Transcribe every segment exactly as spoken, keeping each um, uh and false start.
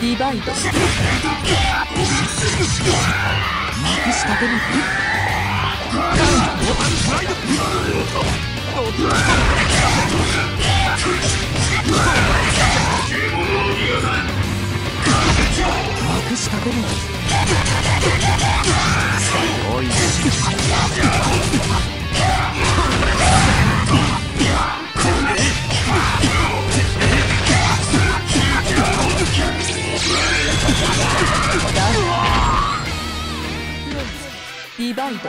ディバイドまくしたてるまくしたてるおいディバイド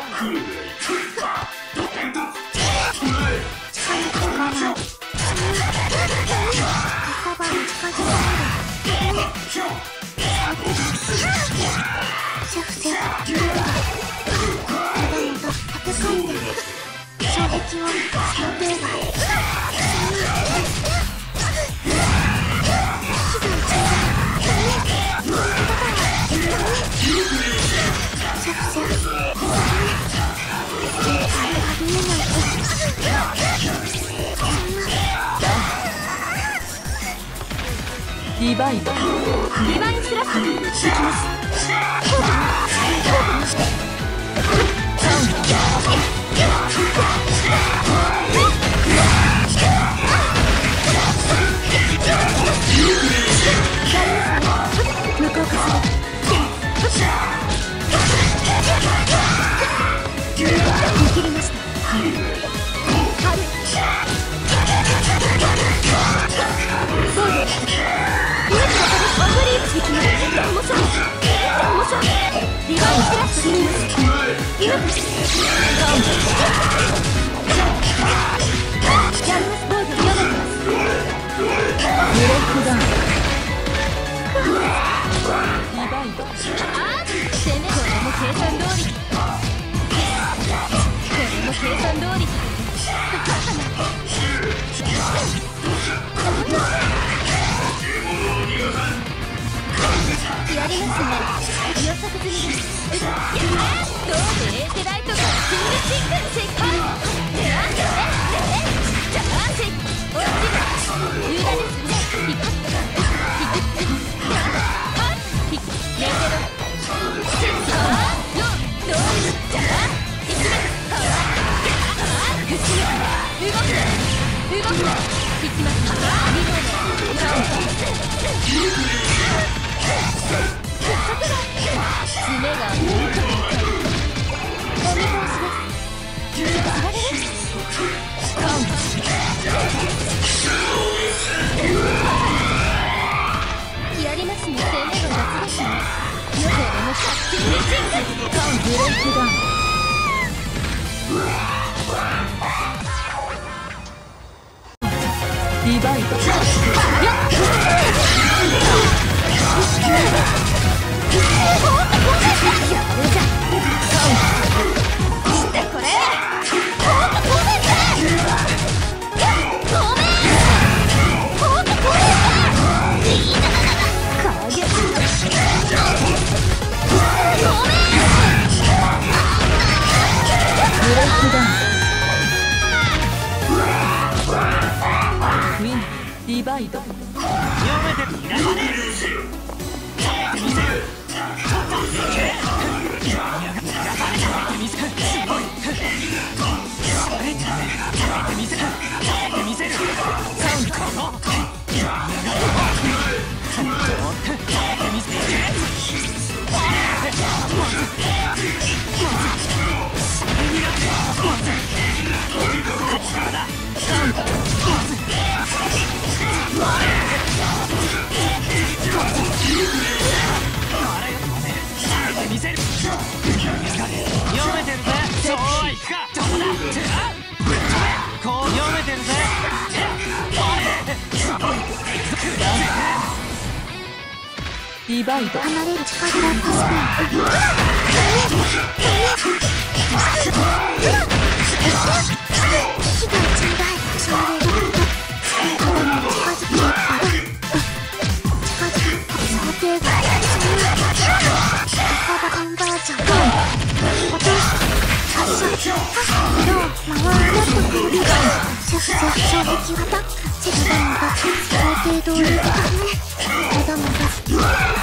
ディバイドディバインスラッシュいきます向こうか見切りましたそうですワンドリームしてきます面白い面白いリバインスラッシュしてきますギャンマスボード読めてますブレイクダウンリバイド攻めこれも計算通りこれも計算通りやりますね予測済みですどうでエーテライトがシングシングルチェックジャーンジャーンジャーンジ落ちるユーダですねピカッピクッピクッハッピクメテロシンサーヨードージャーンいちめハッグシメ動く動くいきますリロードカウント爪がもうちょっと痛いお見通しですつられるカウントやりますね攻めが雑ですねよく俺も勝手にチンカウンブレイクダウンディバイドよっディバイド読めてみなさねディバイド離れる力が確かに火がちんだいそれがただの近づきあら近づく想定外そんな赤羽コンバージョン落とす発射色を回るとくりシャフシャフ衝撃はタックチェルダムが想定通りだね子供が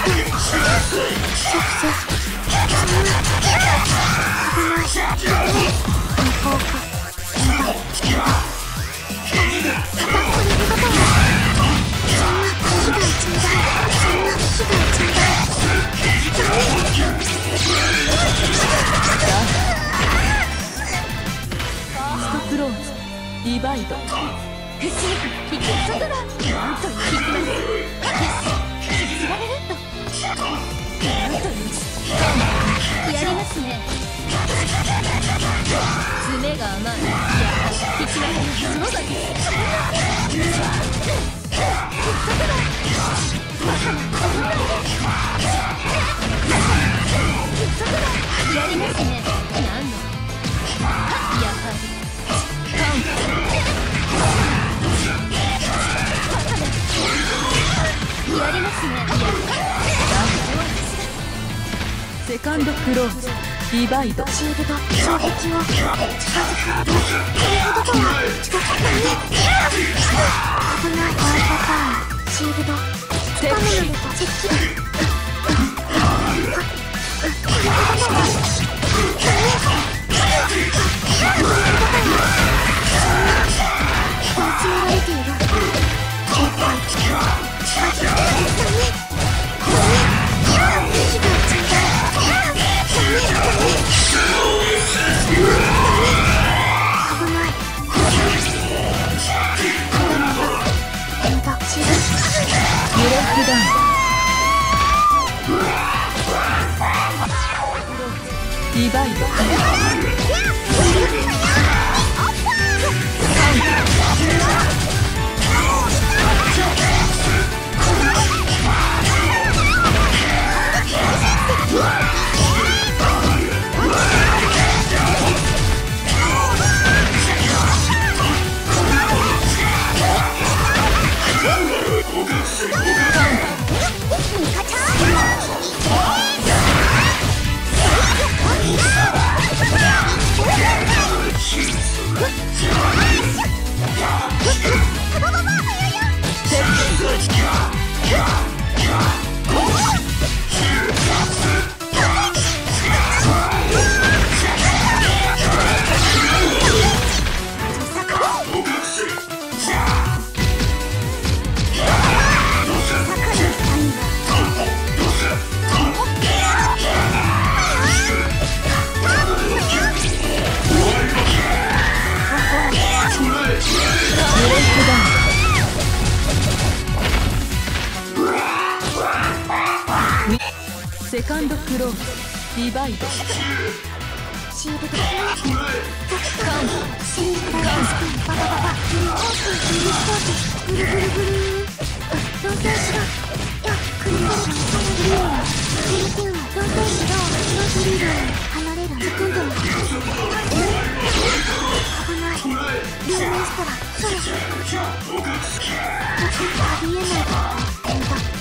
ド口に引き外だ。なんという引きます。知られるとなんというやりますね。爪が甘い。いや引きますね。そうだけやりますね。何のやはりやりますね。 セカンドクローズディバイドシールド衝撃を近づく。ということは近づくね。危ない。アウトターンシールドつかめると接近。 ディバイドセカンドクローズディバイドシールドカウントシールドカウントババババオープンフルスポーツぐるぐるぐる同棲しろ。いやクリードルが離れる。フィリピンは同棲しろ。ノートリードに離れる。セコンドも危ない。留年したらそろそろありえないからエンダ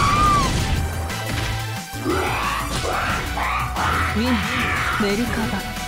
ウィンメルカバ